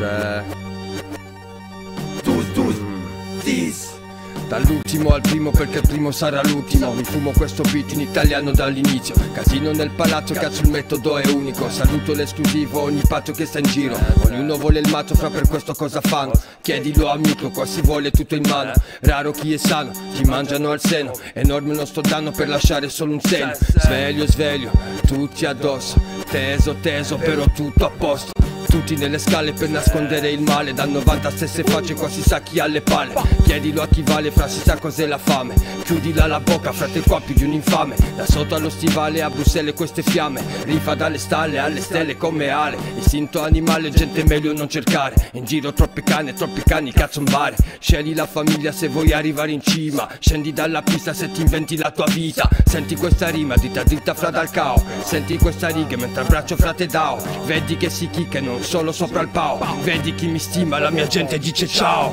10. Dall'ultimo al primo perché il primo sarà l'ultimo. Mi fumo questo beat in italiano dall'inizio. Casino nel palazzo, cazzo il metodo è unico. Saluto l'esclusivo, ogni pazzo che sta in giro. Ognuno vuole il matto, fra per questo cosa fanno? Chiedilo amico, qua si vuole tutto in mano. Raro chi è sano, ti mangiano al seno. Enorme non sto dando per lasciare solo un segno. Sveglio, sveglio, tutti addosso. Teso, teso, però tutto a posto. Tutti nelle scale per nascondere il male. Da 90 stesse facce qua si sa chi ha le palle. Chiedilo a chi vale, fra si sa cos'è la fame. Chiudila la bocca, frate qua più di un infame. Da sotto allo stivale a Bruxelles queste fiamme. Rifa dalle stalle alle stelle come ale. Istinto animale, gente meglio non cercare. In giro troppi cani, cazzo un bare. Scegli la famiglia se vuoi arrivare in cima. Scendi dalla pista se ti inventi la tua vita. Senti questa rima, dritta dritta fra dal cao. Senti questa riga mentre abbraccio frate Dao. Vedi che si chicca e non solo sopra il pao. Vedi chi mi stima, la mia gente dice ciao.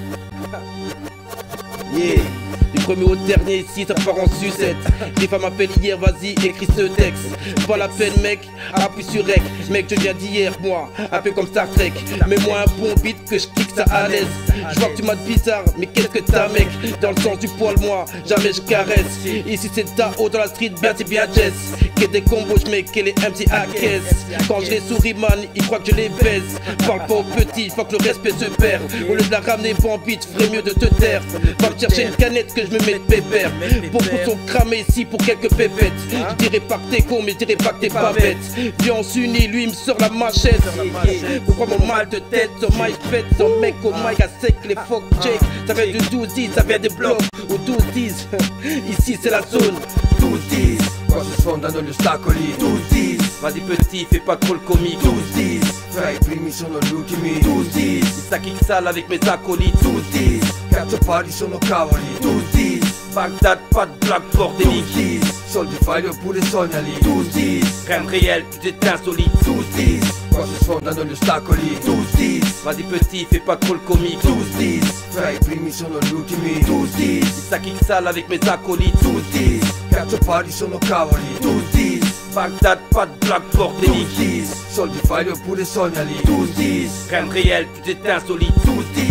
Yeah. Du premier au dernier ici ça part en sucette. Les femmes m'appellent hier, vas-y écris ce texte. Pas la peine mec, appuie sur rec. Mec je viens d'hier moi, un peu comme Star Trek. Mets-moi un bon beat que je kick ça à l'aise. Je vois que tu m'as de bizarre, mais qu'est-ce que t'as mec? Dans le sens du poil moi, jamais je caresse. Ici c'est Tao dans la street, bien c'est bien jazz. Que des combos je mets que les MC à caisse. Quand je les souris man, ils croient que je les baise. Parle pas aux petits, faut que le respect se perd. Au lieu de la ramener bon beat, ferait mieux de te taire. Va me chercher une canette que je me mette pépère. Beaucoup sont cramés ici pour quelques pépettes. Je dirais pas que t'es con mais je dirais pas que t'es pas bête. Viens on s'unit, lui il me sort la machette. Pourquoi mon mal de tête, son mic pète, son mec au mic à sec, les fuck check. Ça vient du 12-10, ça vient des blocs au 12-10. Ici c'est la zone 12-10. Qua si sfondano gli ostacoli. 12-10. Vas-y petit, fais pas trop le comique. 12-10. Fra i primi sono gli ultimi. 12-10. Ça kick sale avec mes acolytes. 12-10. Cazzo pari sono cavoli. 12-10. Bagdad, pas de blague bordélique. 12-10. Soldi fai oppure sognali. 12-10. Rien de réel, tu t'es insolite. 12-10. Qua si sfondano gli ostacoli. 12-10. Vas-y petit, fais pas trop le comique. 12-10. Fra i primi sono gli ultimi. 12-10. Ça kick sale avec mes acolytes. 12-10. Cazzo pari sono cavoli. 12-10. Bagdad, pas de blague bordélique. 12-10. Soldi fai oppure sognali. 12-10. Rien de réel, tu t'es insolite. 12-10.